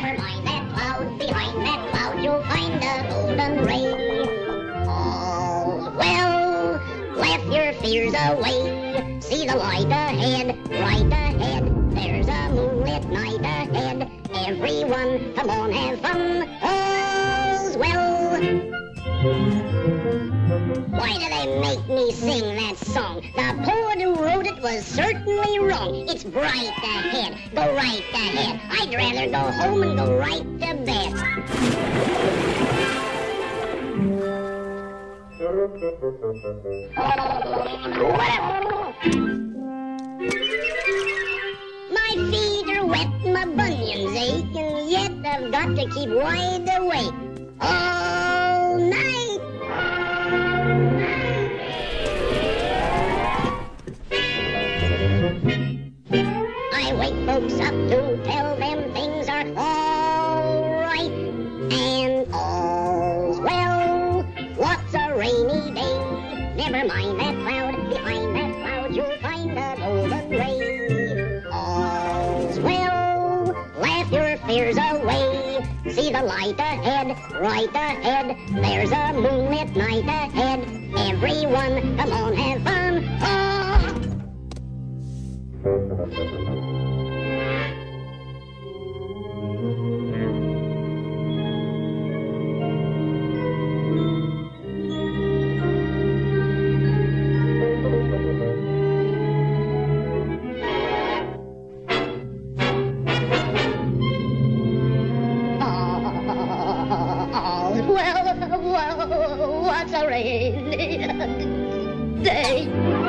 Never mind that cloud, behind that cloud you'll find a golden ray. All's well, laugh your fears away. See the light ahead, right ahead. There's a moonlit night ahead. Everyone, come on, have fun. All's well. Why do they make me sing that song? The poet who wrote it was certainly wrong. It's bright ahead, go right ahead. I'd rather go home and go right to bed. My feet are wet, my bunions ache, and yet I've got to keep wide awake all night. I wake folks up to tell them things are all right and all's well. What's a rainy day? Never mind that cloud, behind that cloud you'll find a golden ray. All's well, laugh your fears away. See the light ahead, right ahead. There's a moonlit night ahead. Everyone, come on, have fun. Oh. Well, what's a rainy day?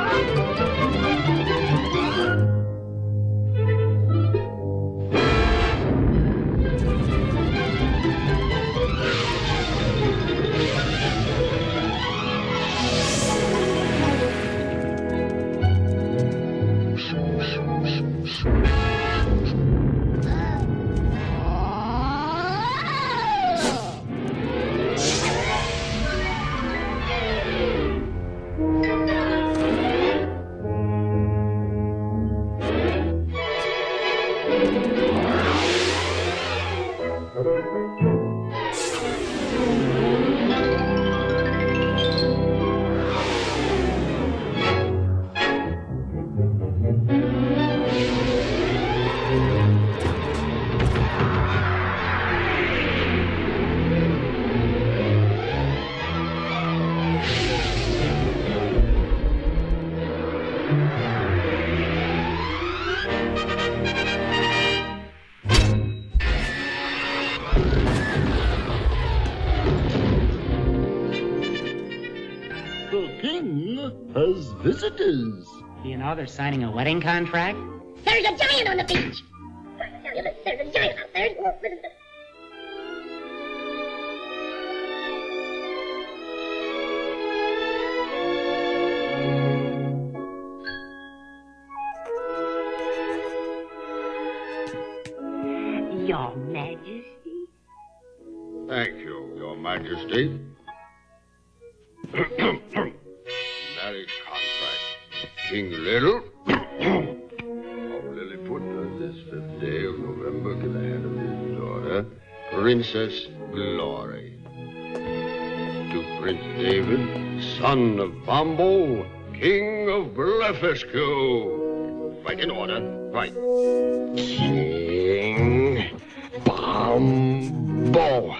Has visitors. You know they're signing a wedding contract? There's a giant on the beach! There's a giant out there. Your Majesty. Thank you, Your Majesty. Marriage contract. King Little of Lilliput on this 5th day of November to the hand of his daughter, Princess Glory. To Prince David, son of Bombo, King of Blefuscu. Right in order. Right. King Bombo.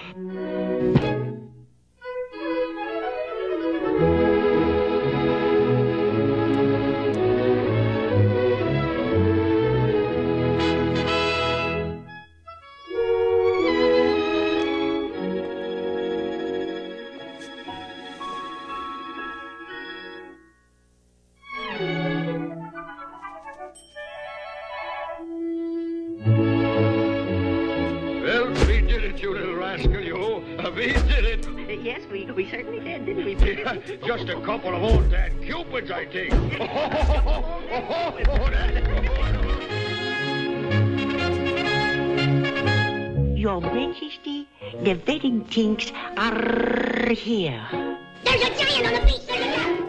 Yes, we certainly did, didn't we? Just a couple of old Dan Cupids, I think. Your Majesty, the wedding things are here. There's a giant on the beach! There's a giant!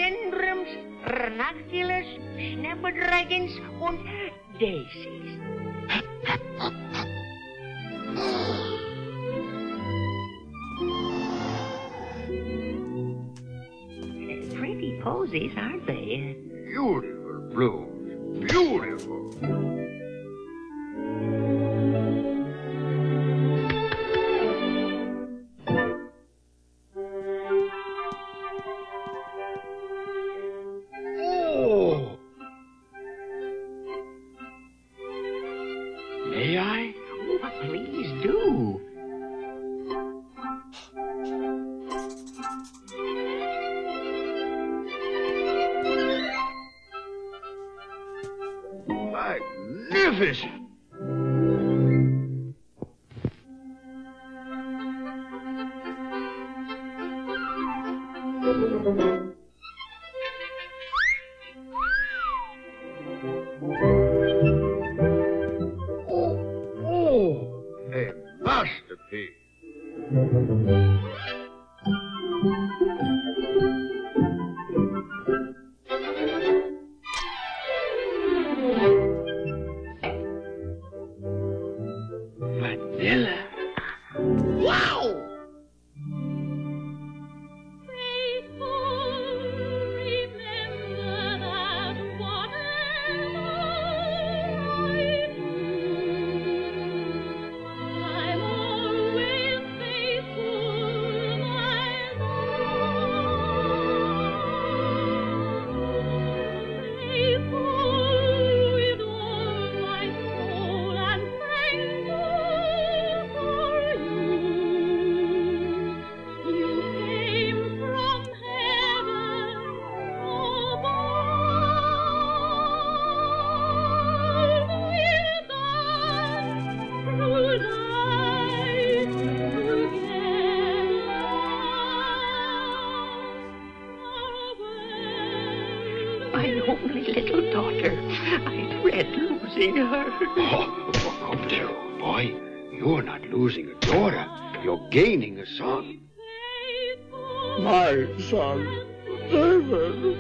Rhododendrons, Ranunculus, Snapdragons und Daisies. Pretty posies, aren't they? Beautiful blooms. Beautiful. Oh! May I? Oh, please do. Magnificent! Oh, a masterpiece. Vanilla. Wow! My only little daughter. I dread losing her. Oh, come there, old boy. You're not losing a daughter. You're gaining a son. My son, David.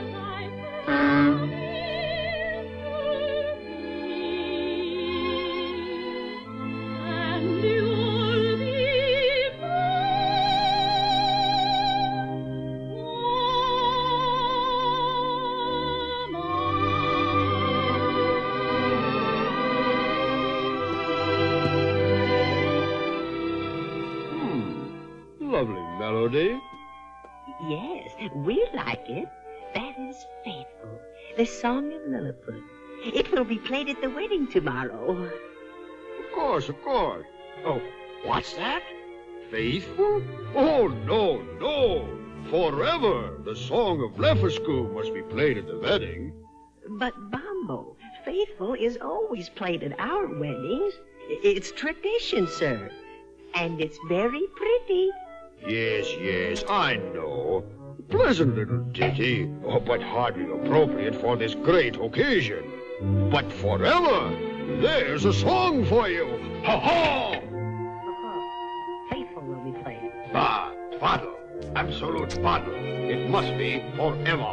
Lovely melody. Yes, we like it. That is Faithful, the song of Lilliput. It will be played at the wedding tomorrow. Of course, of course. Oh, what's that? Faithful? Oh, no, no. Forever, the song of Lefescu must be played at the wedding. But, Bombo, Faithful is always played at our weddings. It's tradition, sir. And it's very pretty. Yes, yes, I know. Pleasant little ditty, but hardly appropriate for this great occasion. But forever, there's a song for you. Ha-ha! Faithful will be played. Ah, bottle. Absolute bottle. It must be forever.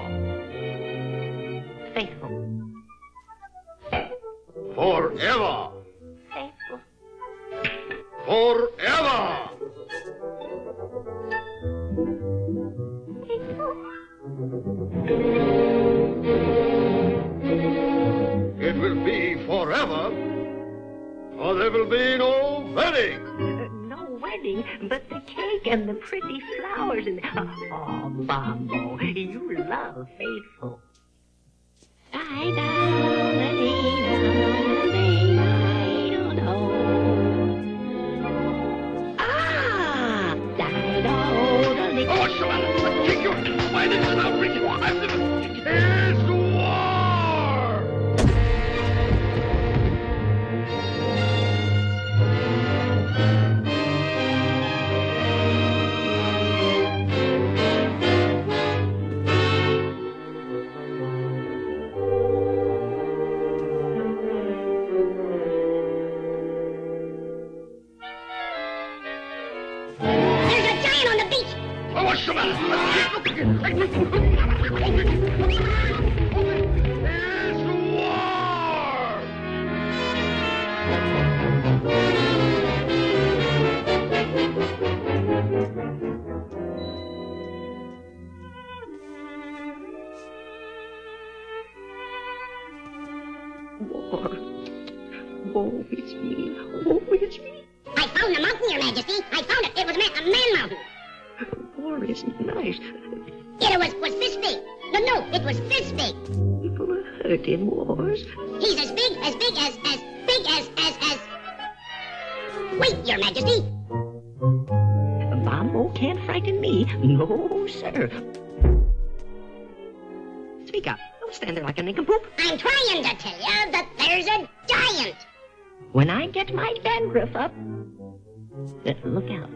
Faithful. Forever. Faithful. Forever. It will be forever, or there will be no wedding. No wedding, but the cake and the pretty flowers and... Oh, Bombo, you love Faithful. Ah! Oh, what's the matter? I'll kick you. Why this is outrageous? I'm never... Here's the war! War. Oh, it's me. Oh, it's me. I found the mountain, Your Majesty. I found it. It was a man mountain. War isn't nice. It was fist big. No, it was fist big. People are hurt in wars. He's as big as... Wait, Your Majesty. Bombo can't frighten me. No, sir. Speak up. Don't stand there like a nincompoop. I'm trying to tell you that there's a giant. When I get my dandruff up, look out.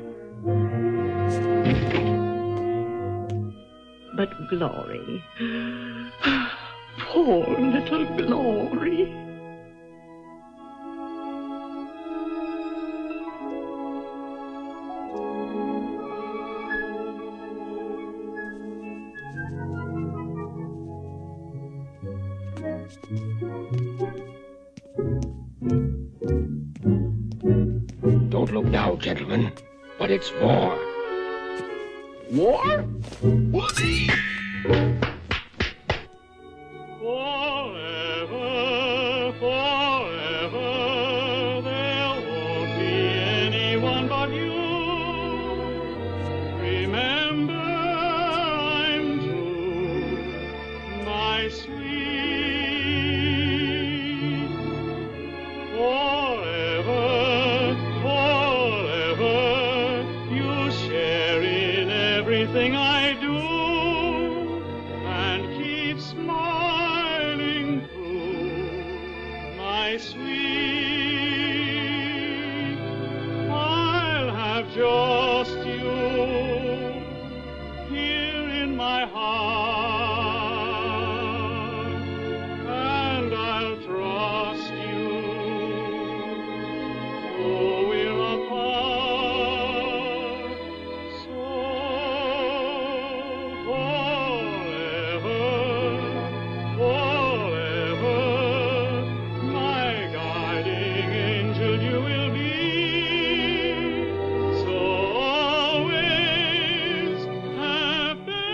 But Glory, poor little Glory. Don't look now, gentlemen, but it's war. War? Forever, forever, there won't be anyone but you. Remember, I'm true, my sweet. Forever, forever, you share in everything I do. And keep smiling through, my sweet. I'll have just you here in my heart, and I'll trust you, though we're apart. So forever, my guiding angel you will be. So always have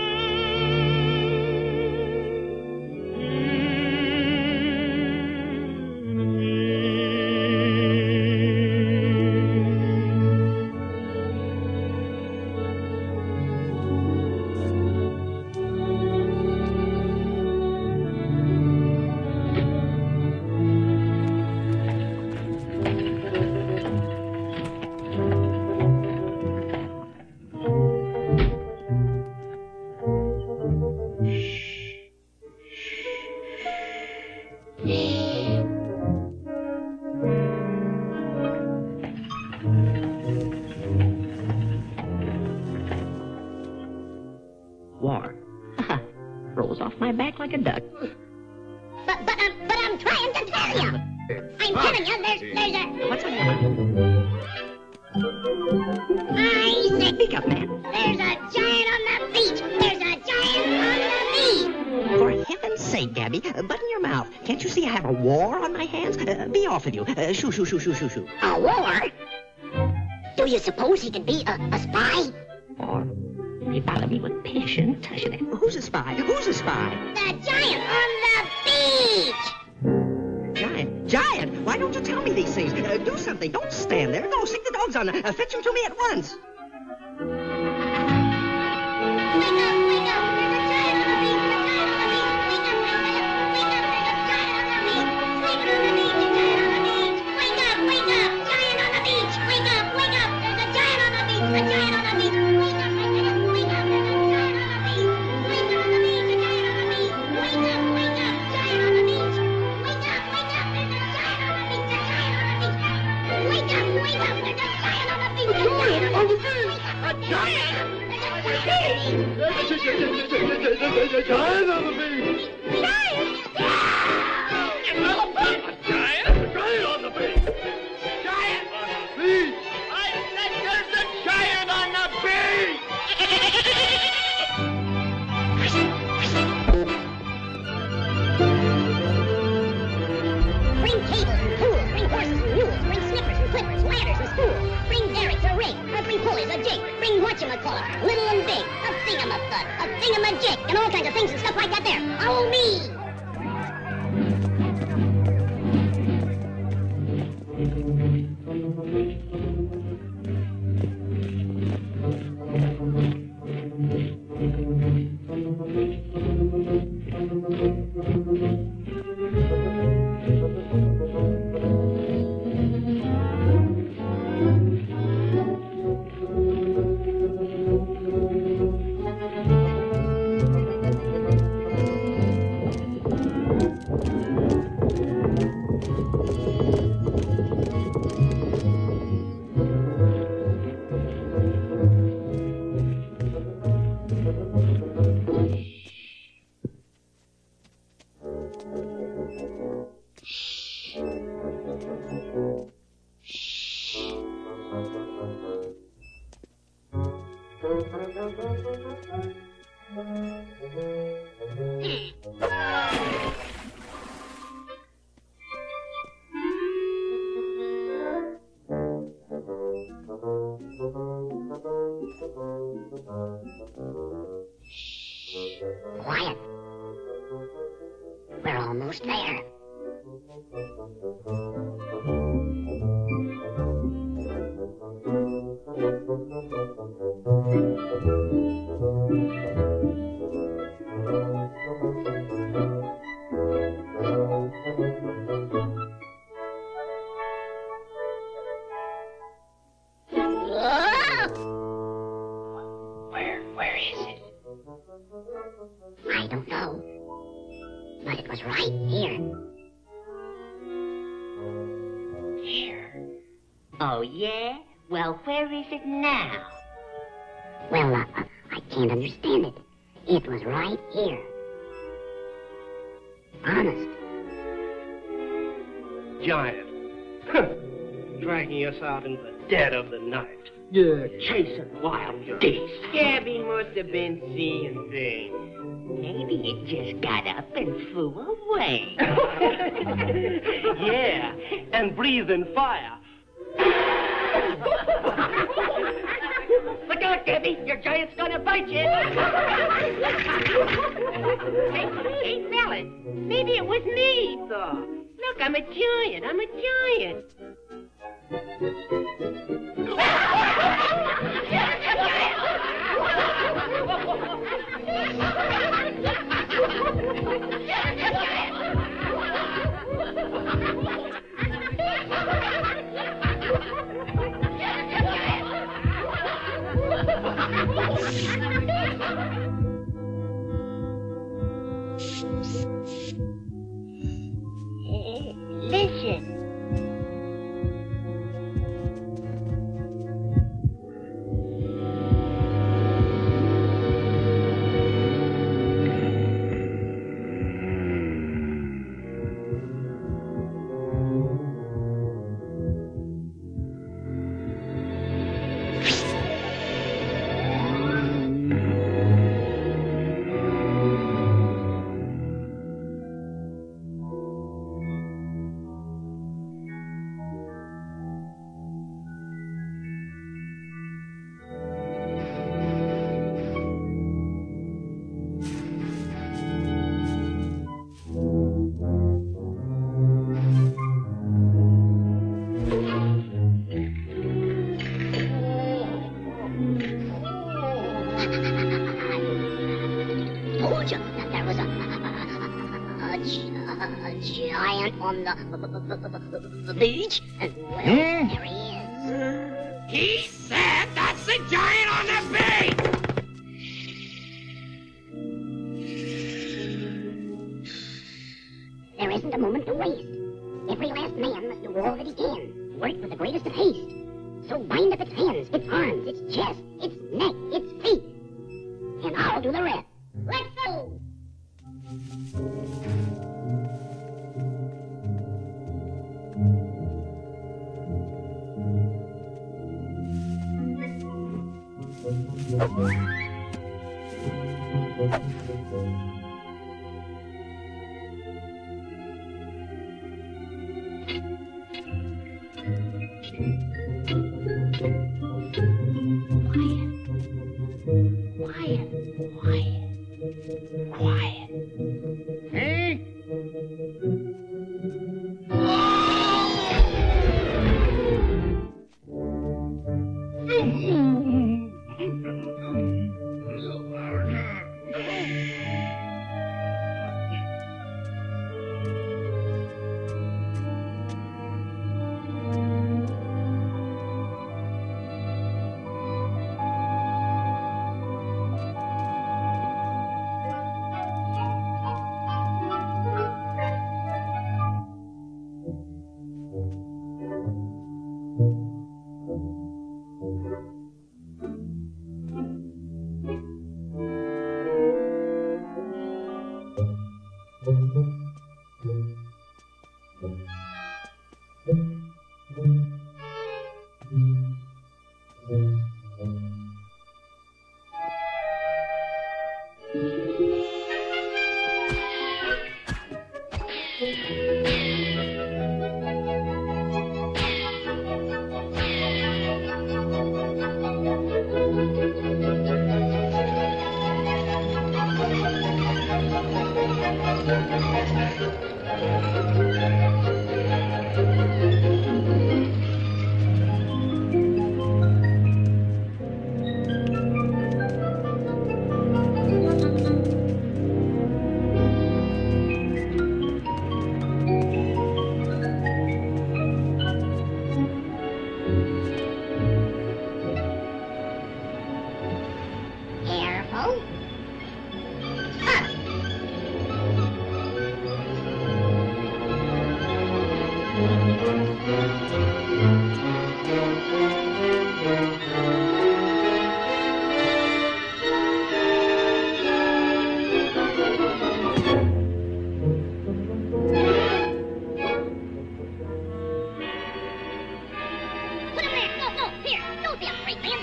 War. Rolls off my back like a duck. But I'm trying to tell you. I'm telling you, there's a... What's on your mind? I said, Speak up, man. there's a giant on the beach. There's a giant on the beach. For heaven's sake, Gabby, button your mouth. Can't you see I have a war on my hands? Be off with you. Shoo, shoo, shoo, shoo, shoo, shoo. A war? Do you suppose he could be a spy? Or they bother me with passion. Who's a spy? Who's a spy? The giant on the beach. Giant? Why don't you tell me these things? Do something. Don't stand there. Go, stick the dogs on. Fetch him to me at once. Wake up, wake up. There's a giant on the beach. The giant on the beach. Wake up, wake up. Wake up, there's a giant on the beach. Sleeping on the beach. A giant on the beach. Wake up, wake up. Giant on the beach. Wake up, wake up. There's a giant on the beach. A giant on the beach. Wake up, wake up. Wake up. There's a giant on the beach. Wake up on the beach. A giant on the beach. Wake up, wake up. Giant on the beach. Wake up, wake up. There's a giant on the beach. A giant on the beach. Wake up, wake up. There's a giant on the beach. A giant on the beach. A giant. There's a giant on the beach. A giant on the beach! Giant. A giant? A giant on the beach! Giant on the beach! I said there's a giant on the beach! Bring cables and tools, bring horses and mules, bring snippers and clippers, ladders and spools, bring derricks, a rig, bring pulleys, a jig, bring whatchamacallit, little and big, a thingamabud, a thingamajig, and all kinds of things and stuff like that there. Follow me! Quiet. We're almost there. Where is it? I don't know. But it was right here. Here. Oh, yeah? Well, where is it now? Well, I can't understand it. It was right here. Honest. Giant. Dragging us out in the dead of the night. Yeah, chasing wild geese. Gabby must have been seeing things. Maybe it just got up and flew away. Yeah, and breathing fire. Look out, Gabby! Your giant's gonna bite you! Hey, fellas, maybe it was me, he thought. Look, I'm a giant. Listen. Told you that there was a giant on the beach. And well, there he is. He said that's the giant on the beach! There isn't a moment to waste. Every last man must do all that he can. Work with the greatest of haste. So bind up its hands, its arms, its chest, its neck, its feet. And I'll do the rest. Let's go! Quiet. Careful. Huh. Put him there. No, no, here. Don't be afraid, man.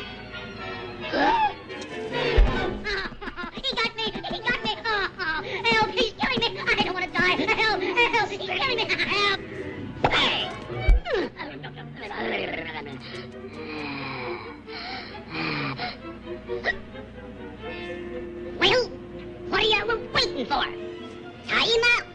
He got me. He got me. Help. He's killing me. I don't want to die. Help. Help. He's killing me. Help. Hey. Well, what are you waiting for? Tie him out.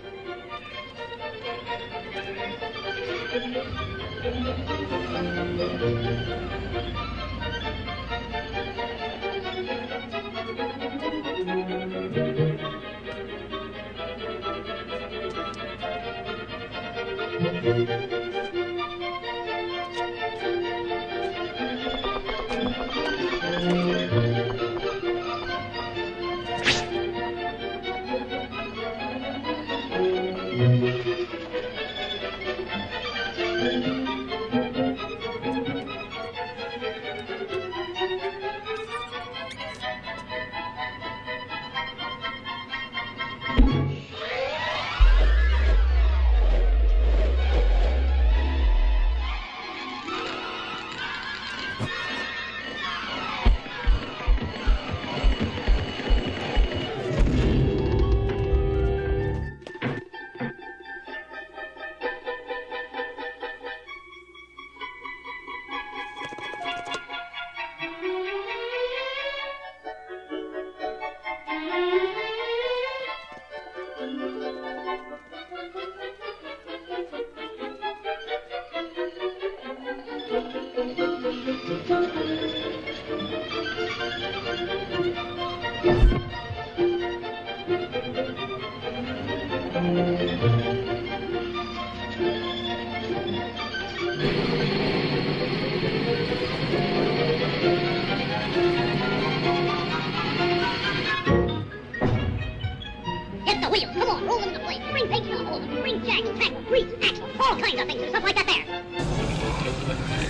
Hit the wheel. Come on, roll them into place. Bring pegs to the hole. Bring jacks, tackle, grease, axle, all kinds of things and stuff like that there.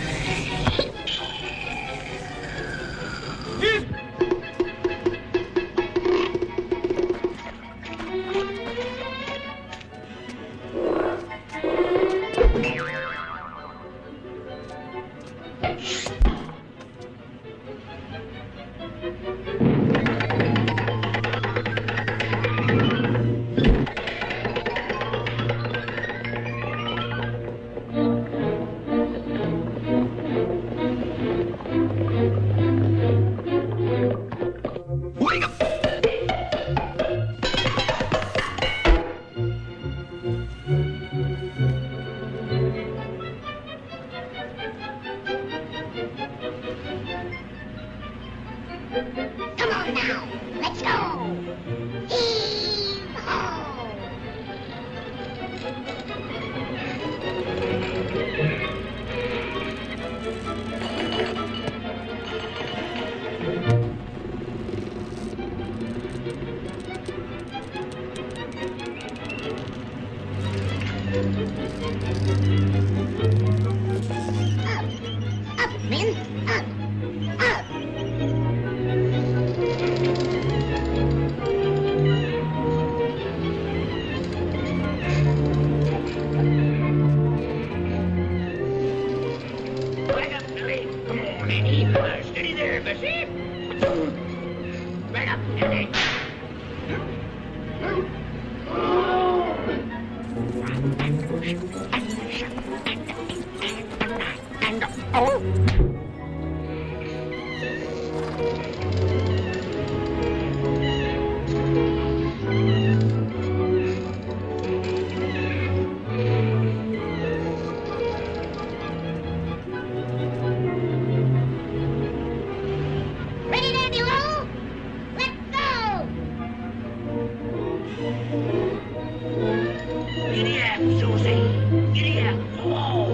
Come on now, let's go. Heave-ho! Up, men, up, up. Ready there, below? Let's go! Giddy up, Susie. Giddy up. Whoa.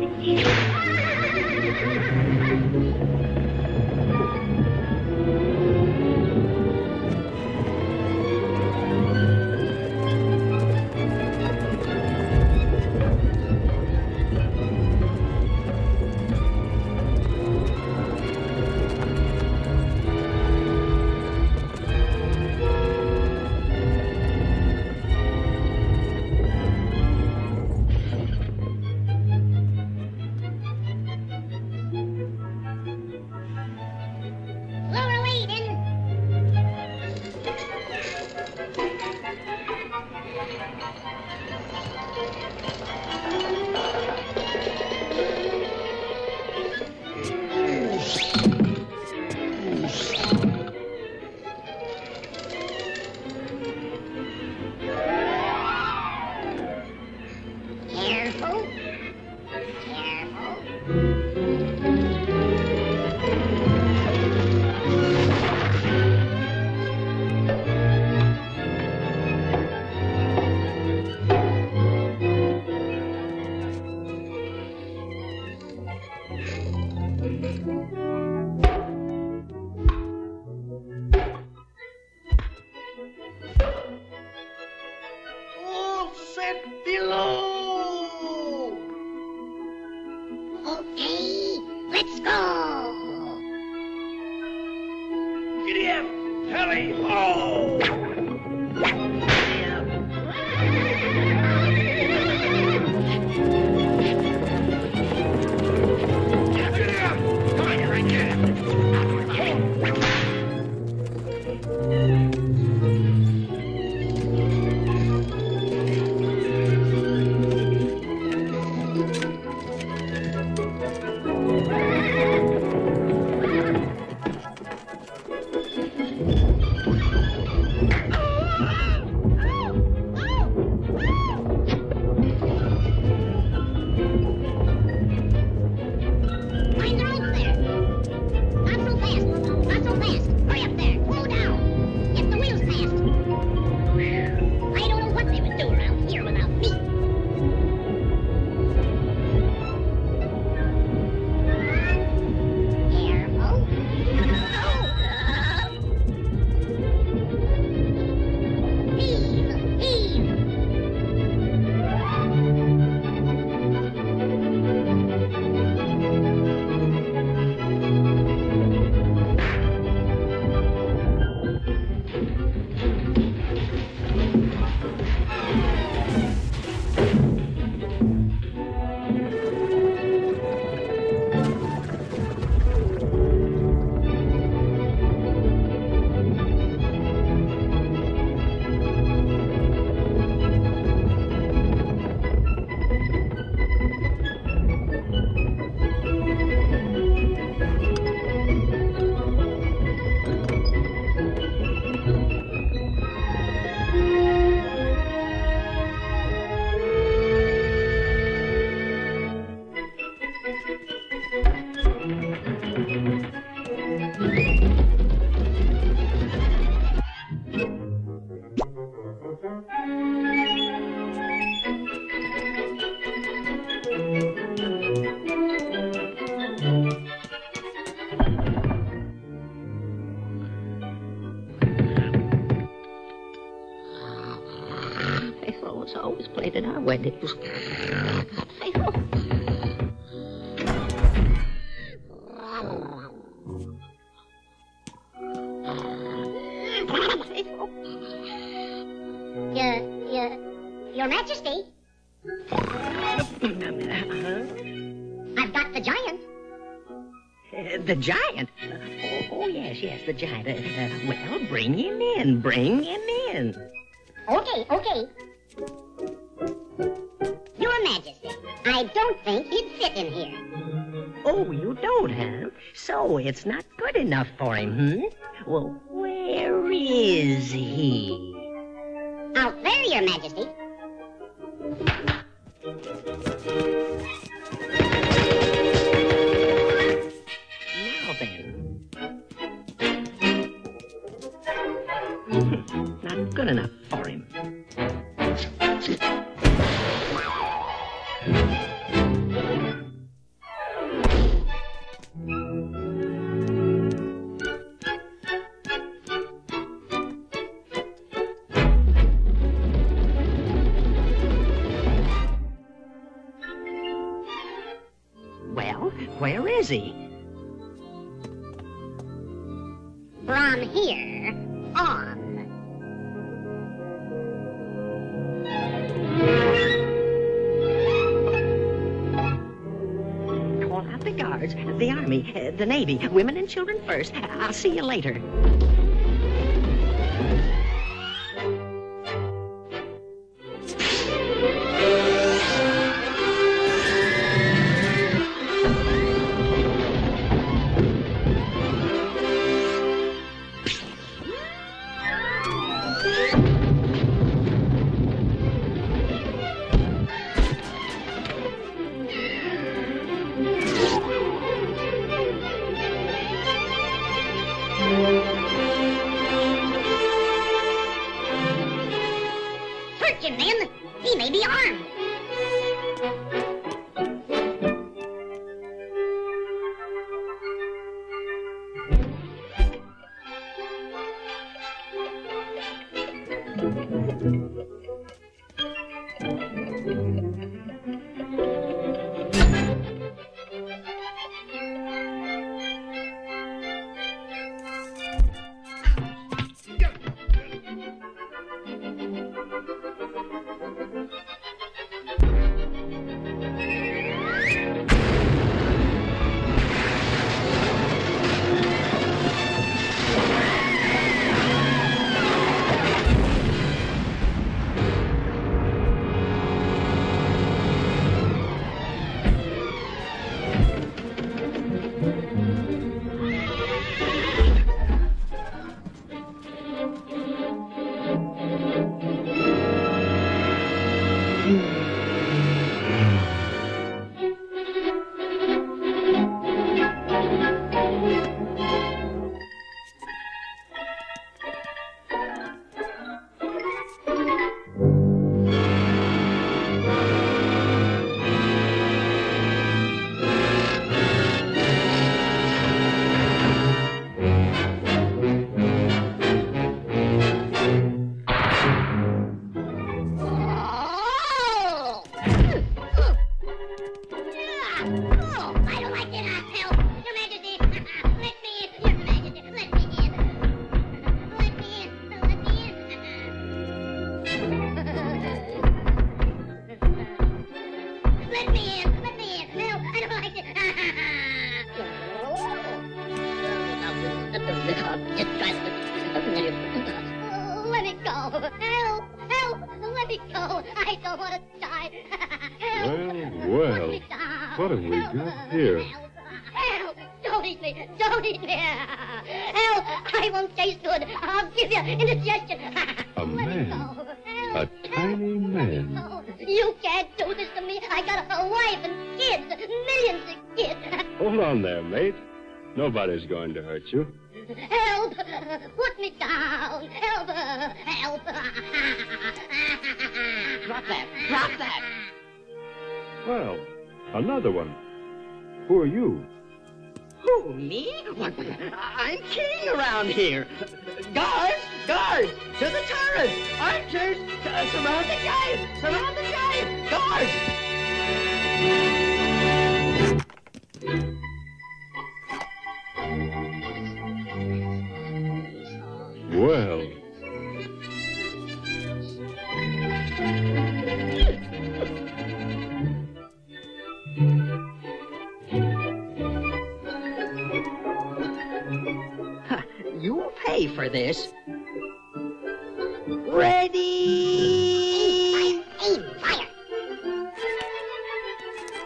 Lower leading. Careful. Careful. All set below. Okay, let's go. Giddy up, hurry. Oh. Giddy up. Come on, right there. Find the rope there. Not so fast. Not so fast. Hurry up there. Slow down. Get the wheels fast. I don't know what they would do around here without me. Careful. Heave. Heave. Faithful was always played at our weddings. Faithful. Faithful. Your Majesty, I've got the giant. The giant? Oh, yes, the giant. Well, bring him in. Bring him in. Okay. Your I don't think he'd fit in here. Oh, you don't, huh? So it's not good enough for him, Well, where is he? Out there, Your Majesty. Now then. Not good enough for him. Well, where is he? From here on. Call out the guards, the army, the navy, women and children first. I'll see you later. Search him, then. He may be armed. I don't like it. Help! Your Majesty! Let me in! Your Majesty! Let me in! Let me in! Let me in! Let me in! Let me in! Help! I don't like it! Let me go! Help! Help! Let me go! I don't want to die! Well, what have we got here? Help! Don't eat me! Don't eat me! Help! I won't taste good! I'll give you indigestion! A man? A tiny man? You can't do this to me! I got a wife and kids! Millions of kids! Hold on there, mate. Nobody's going to hurt you. Help! Put me down! Help! Help! Drop that! Drop that! Well, another one. Who are you? Who, me? What? I'm king around here. Guards! Guards! To the turret! Archers! Surround the giant! Surround the giant! Guards! Well. You'll pay for this. Ready! Aim! Fire!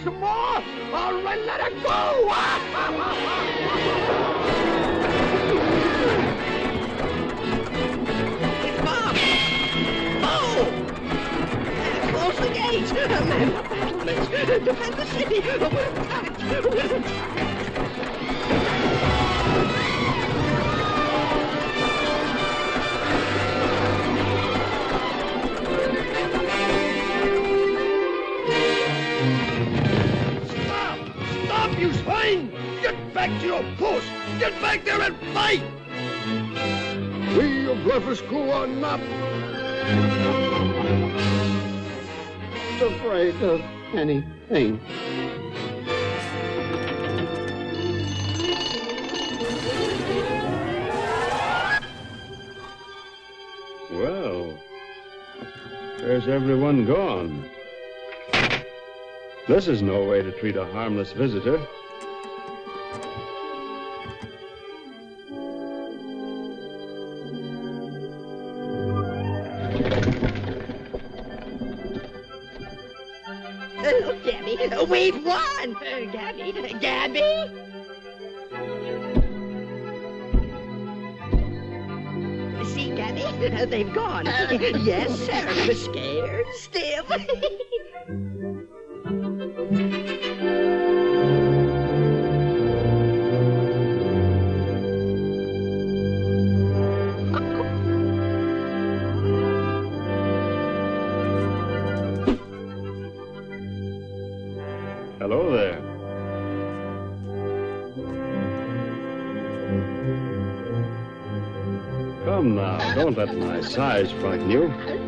some more? All right, let her go! It's Bob! Oh! Close the gates! Man up the bullets! Defend the city! We're attacked! We're attacked! Stop, you swine! Get back to your post! Get back there and fight! We, your bluffers, go on up. Not afraid of anything. Well, where's everyone gone? This is no way to treat a harmless visitor. Look, Gabby, we've won! Gabby? See, Gabby, they've gone. Yes, sir, I'm scared still. Hello there. Come now, don't let my size frighten you.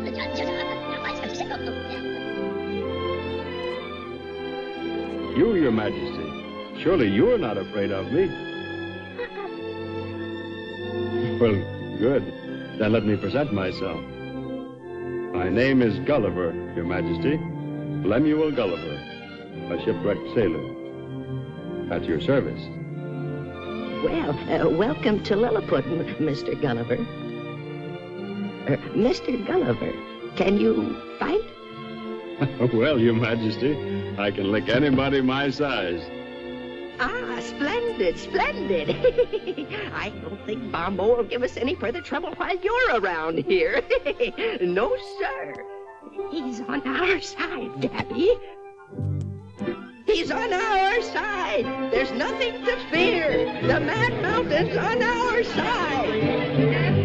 You, Your Majesty. Surely you're not afraid of me. Well, good. Then let me present myself. My name is Gulliver, Your Majesty. Lemuel Gulliver, a shipwrecked sailor. At your service. Well, welcome to Lilliput, Mr. Gulliver. Mr. Gulliver, can you fight? Well, Your Majesty, I can lick anybody my size. Ah, splendid, splendid. I don't think Bombo will give us any further trouble while you're around here. No, sir. He's on our side, Gabby. He's on our side. There's nothing to fear. The Mad Mountain's on our side.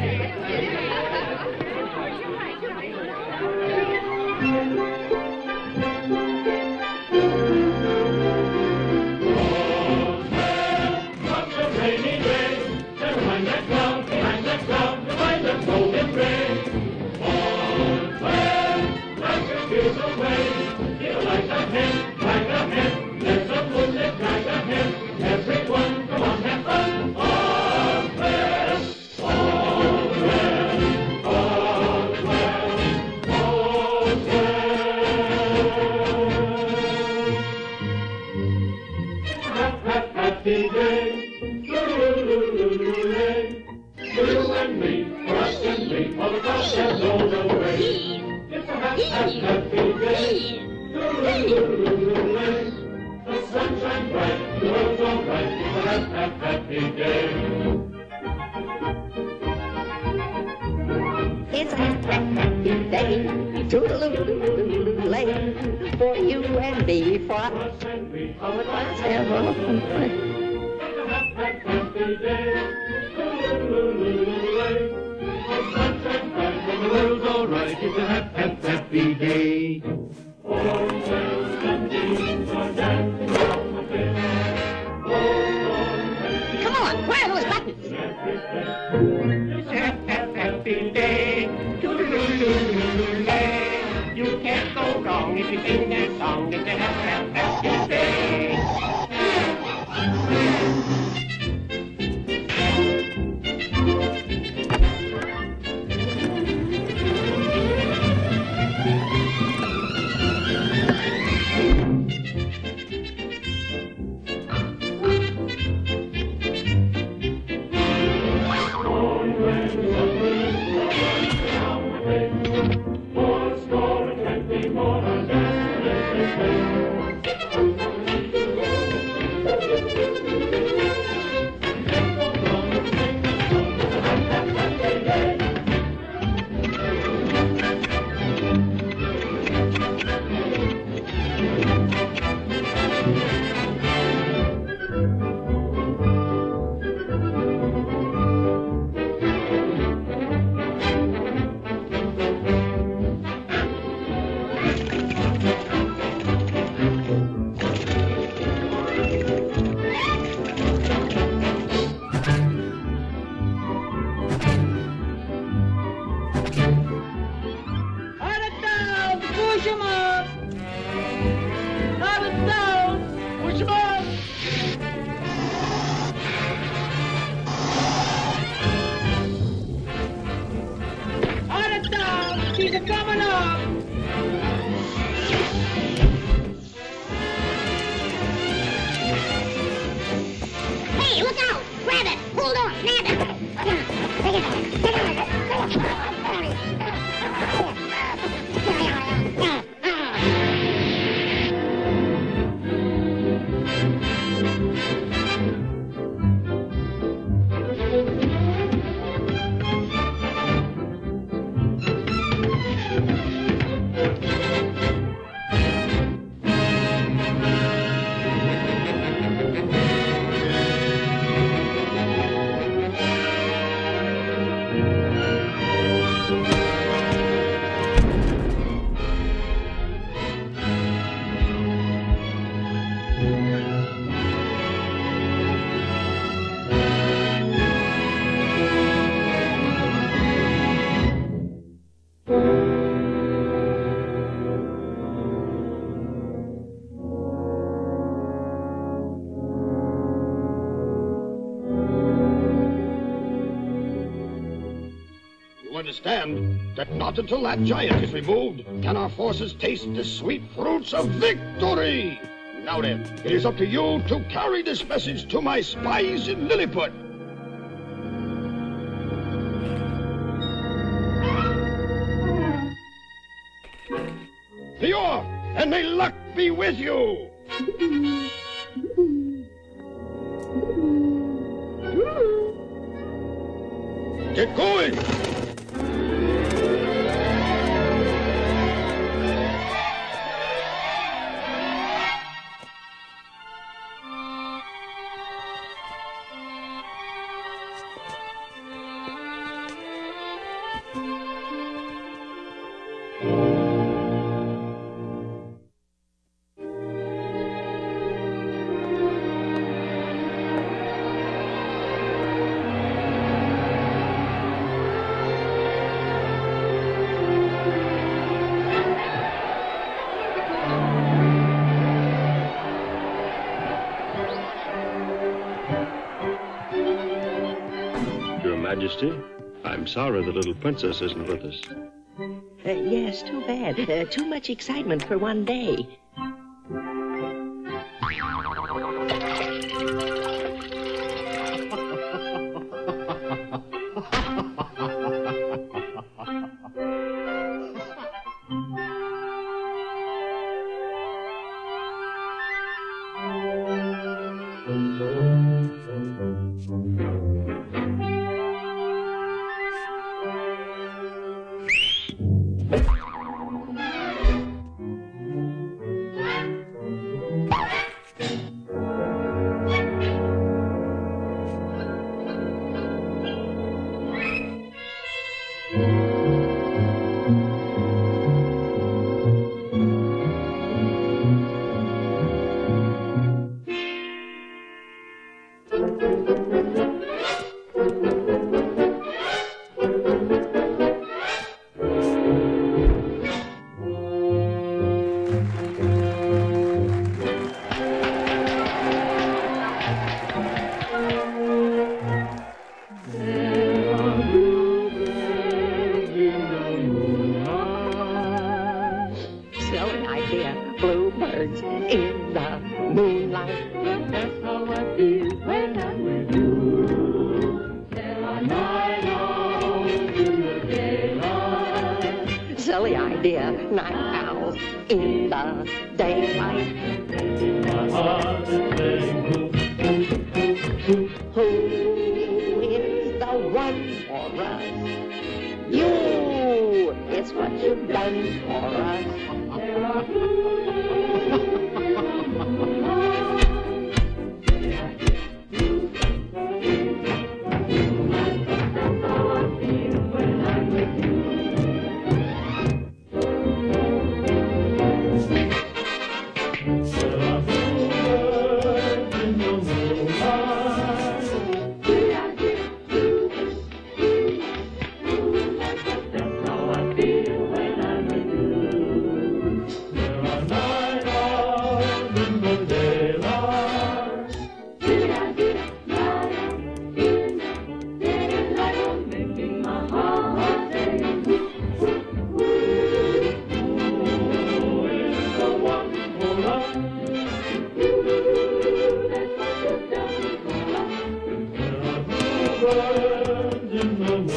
It's a happy day, toodaloo-lay, for you and me, for us and we, for us ever. Happy day, toodaloo-lay, the sunshine bright, and the world's all right. It's a happy day. All bells and beans are dancing on the bay. Come on, where are those buttons? It's a happy day. Toodaloo-lay. You can't go wrong if you sing that song. It's a happy day. More score and 20 more, and that's the Understand that not until that giant is removed can our forces taste the sweet fruits of victory. Now then, it is up to you to carry this message to my spies in Lilliput. Dior, and may luck be with you. Get going! Majesty, I'm sorry the little princess isn't with us. Yes, too bad. Too much excitement for one day. Bluebirds in the moonlight. That's how I feel when I'm with you. There are night owls in the daylight. Silly idea, night owls in the daylight. My heart is saying, who is the one for us? You, it's what you've done for us. In the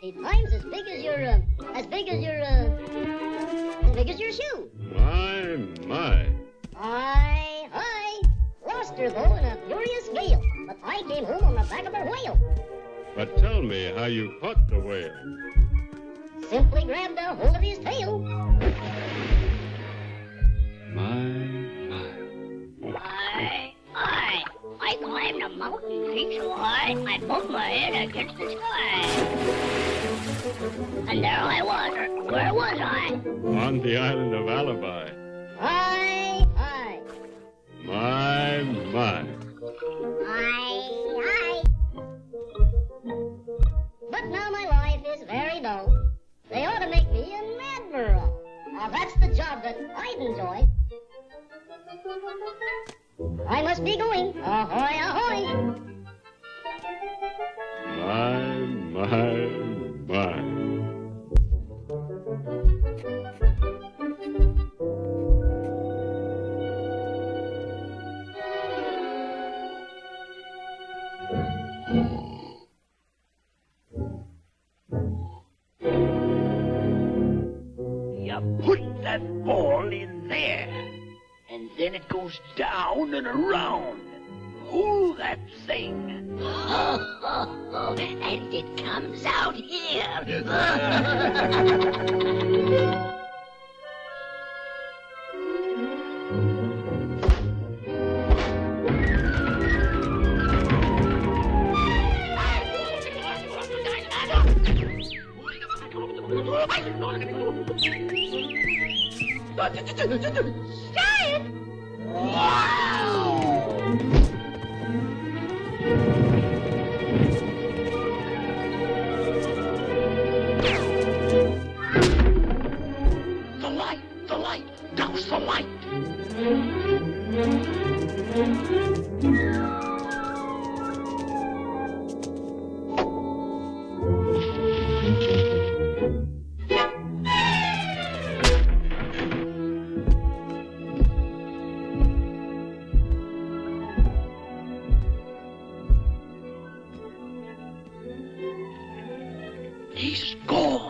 50 times as big as your shoe. My. Hi. Lost her, though, in a furious gale. But I came home on the back of her whale. But tell me how you caught the whale. Simply grabbed a hold of his tail. I climbed a mountain peak so high, I bumped my head against the sky. And there I was. Where was I? On the island of Alibi. Hi. My. Hi. But now my life is very dull. They ought to make me an admiral. Now that's the job that I'd enjoy. I must be going. Ahoy, ahoy. My. You put that ball in there, and then it goes down and around. Pull that thing. And it comes out here. Giant! Wow! The light, douse the light. He's gone.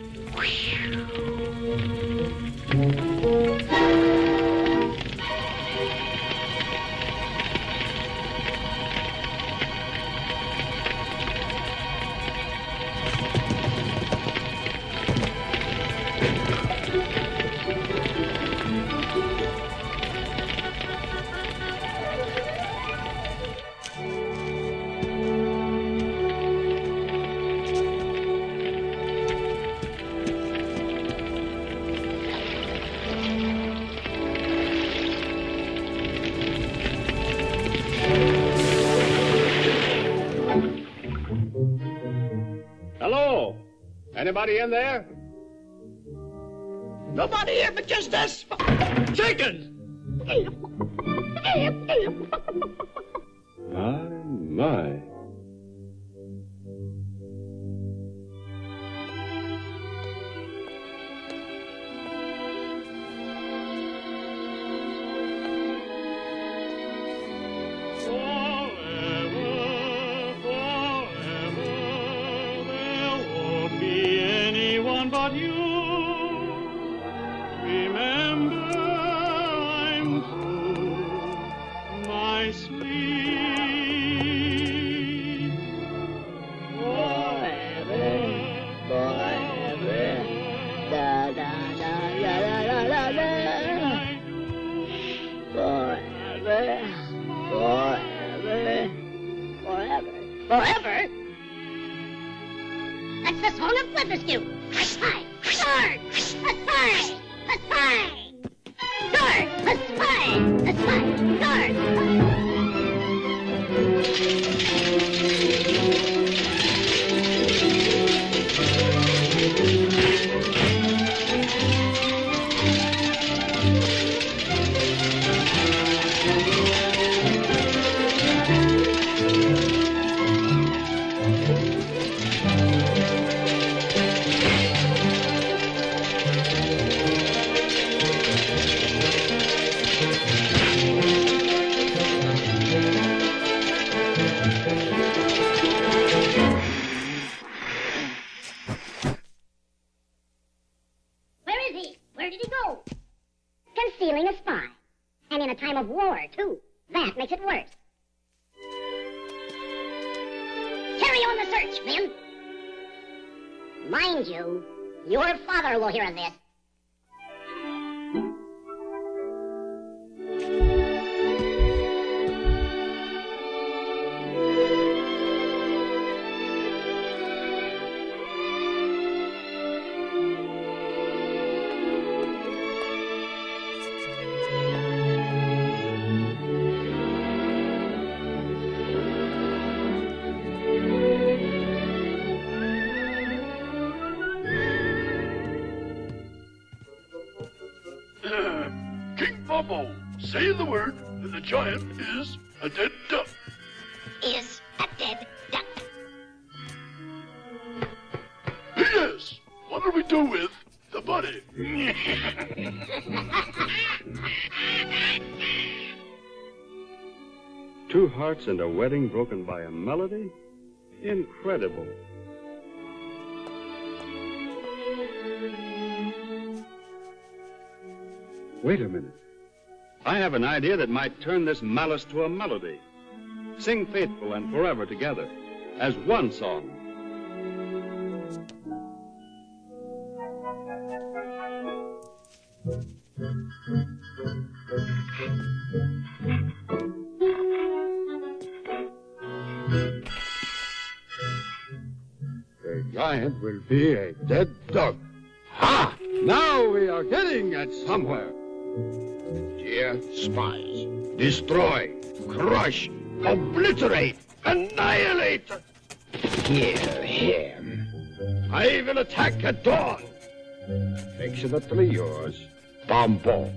Hello? Anybody in there? Nobody here but just us. Chickens! My. But you remember I'm true, my sweet. Forever, da da da da da da da. Forever? That's the song of Flipperskew. Hi, guard! Hi! Guard! Hi! Guard! Where did he go? Concealing a spy. And in a time of war, too. That makes it worse. Carry on the search, men. Mind you, your father will hear of this. Say the word, and the giant is a dead duck. Is a dead duck. Yes. What do we do with the body? Two hearts and a wedding broken by a melody? Incredible. Wait a minute. I have an idea that might turn this malice to a melody. Sing faithful and forever together as one song. The giant will be a dead dog. Ha! Now we are getting at somewhere. Dear spies, destroy, crush, obliterate, annihilate. Kill him. I will attack at dawn. Affectionately yours, Bombo.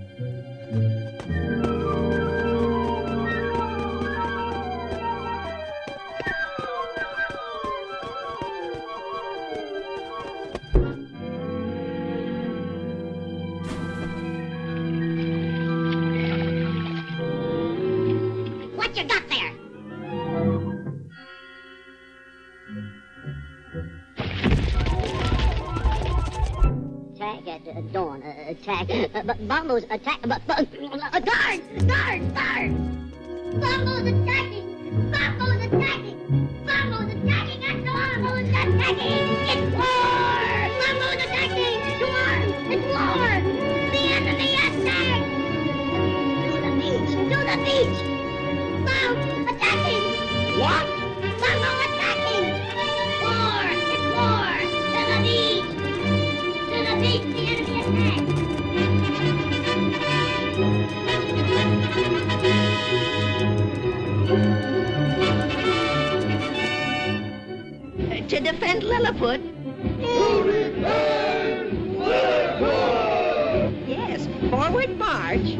What you got there? Attack at dawn. Attack. Bombo's attack. Guards! Guards! Guards! Bombo's attacking! Bombo's attacking! Bombo's attacking at dawn! Bombo's attacking! It's war! Bombo's attacking! To arms! It's war! The enemy attacks! To the beach! To the beach! Bomb attacking! What? Bombo attacking! War! It's war! To the beach! To the beach! The enemy attacks! To defend Lilliput. Yes, forward march.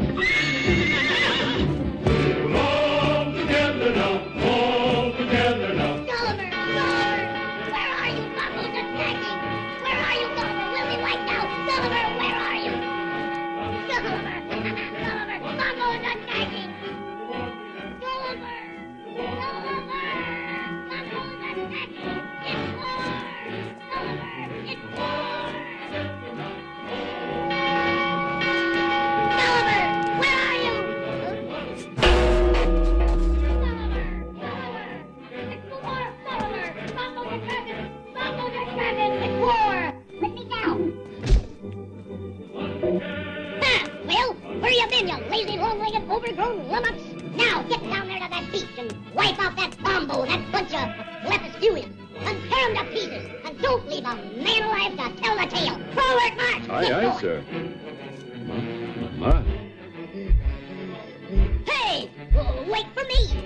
All together now, all together now. Gulliver! Gulliver! Where are you? Bombo's attacking! Where are you, Gulliver? We'll be wiped out! Gulliver, where are you? Gulliver! Gulliver! Bombo's attacking! Gulliver! Gulliver! Bombo's attacking! It's war! Gulliver! It's war! Gulliver! Where are you? Gulliver! Gulliver! It's war! Gulliver! Bombo's attacking! Bombo's attacking! It's war! Let me down! Ha! Well, where you been, you lazy, long-legged, overgrown lummox? Now get down there to that beach and wipe out that Bombo, that bunch of Lepidophiles, and tear 'em to pieces, and don't leave a man alive to tell the tale. Forward march! Aye, Let's aye, go. sir. Ma. Hey! Wait for me!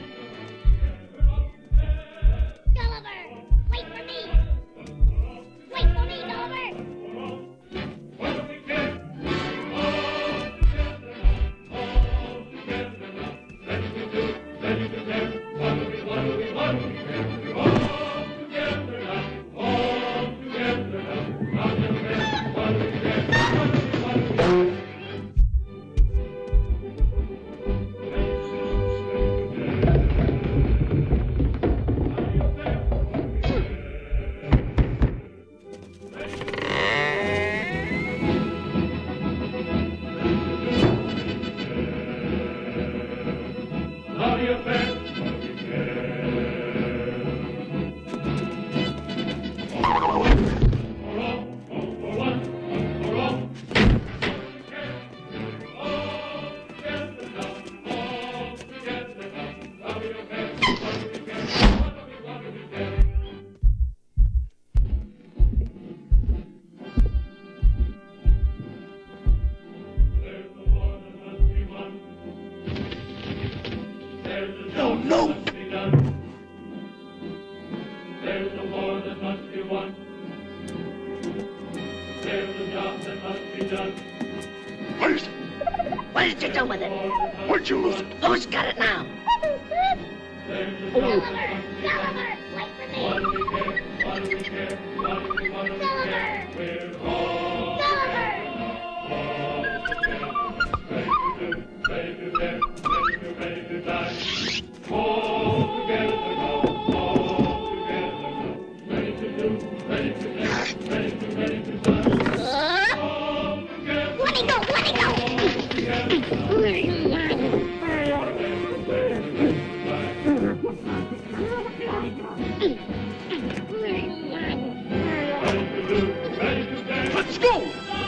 Gulliver! Wait for me! Wait for me, Gulliver! What is it? What did you do with it? Where'd you lose it? Who's got it now? Gulliver! Gulliver! Wait for me! Let it go! Let it go! Let's go!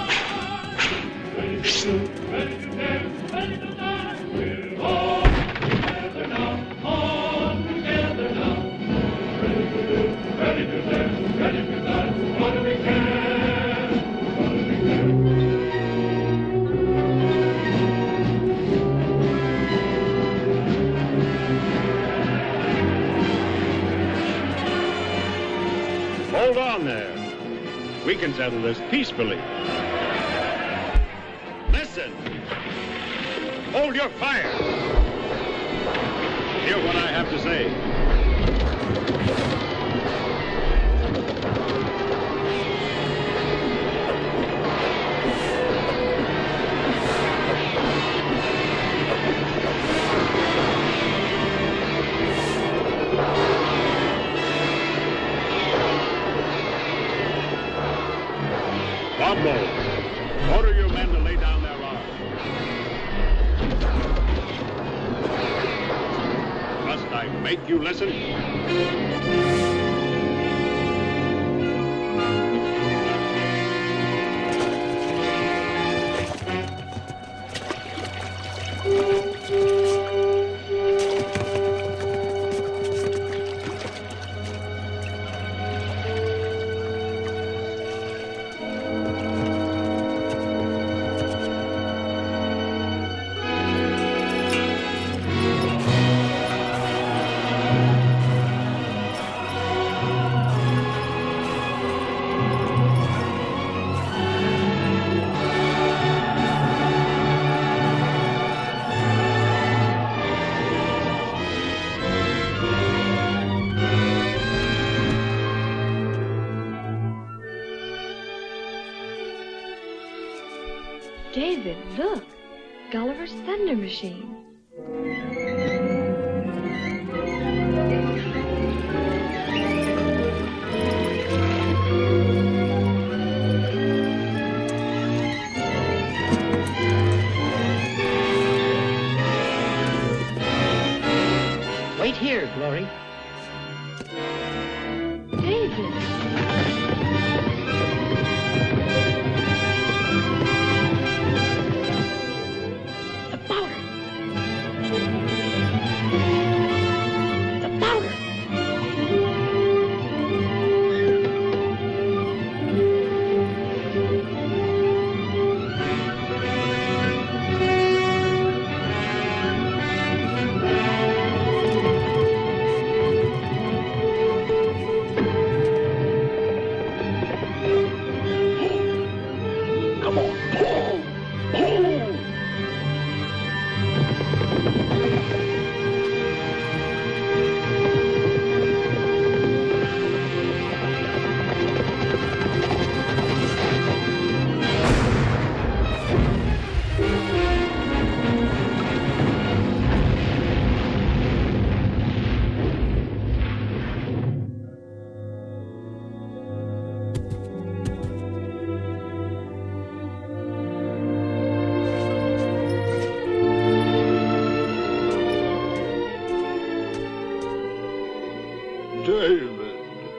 Hold on there. We can settle this peacefully. Listen. Hold your fire. Hear what I have to say. Bombo, order your men to lay down their arms. Must I make you listen? David, look. Gulliver's thunder machine. Wait here, Glory. David. David.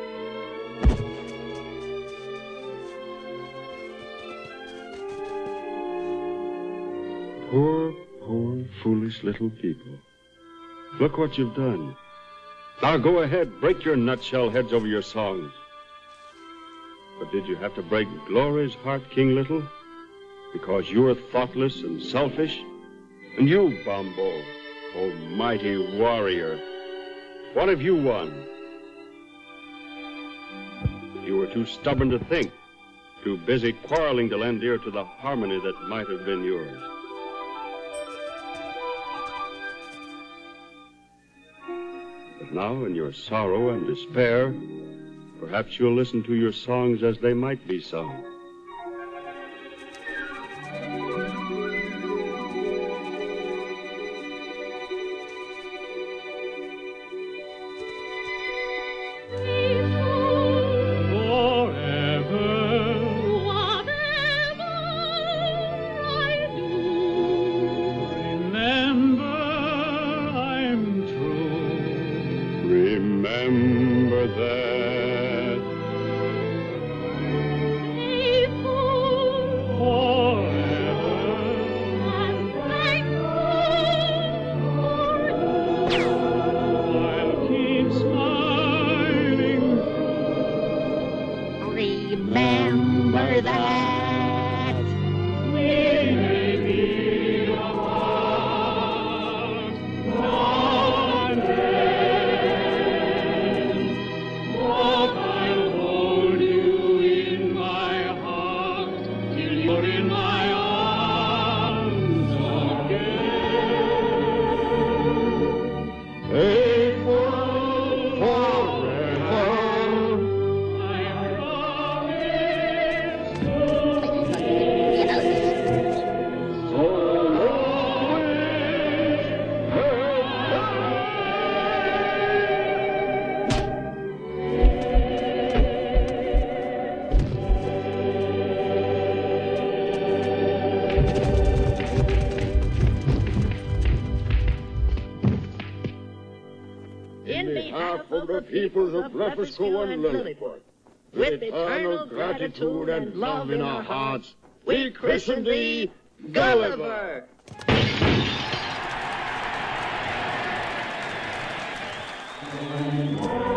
Poor, poor, foolish little people. Look what you've done. Now go ahead, break your nutshell heads over your songs. But did you have to break Glory's heart, King Little? Because you're thoughtless and selfish? And you, Bombo, oh mighty warrior, what have you won? You were too stubborn to think, too busy quarreling to lend ear to the harmony that might have been yours. But now, in your sorrow and despair, perhaps you'll listen to your songs as they might be sung. Remember that I'll keep smiling. Remember that. We may be apart, not dead, but I'll hold you in my heart till you're in my arms again. Faithful forever. I promise to In behalf of the peoples of Blefuscu and Lilliput, with eternal gratitude and love in our hearts, we christen thee Gulliver. Gulliver.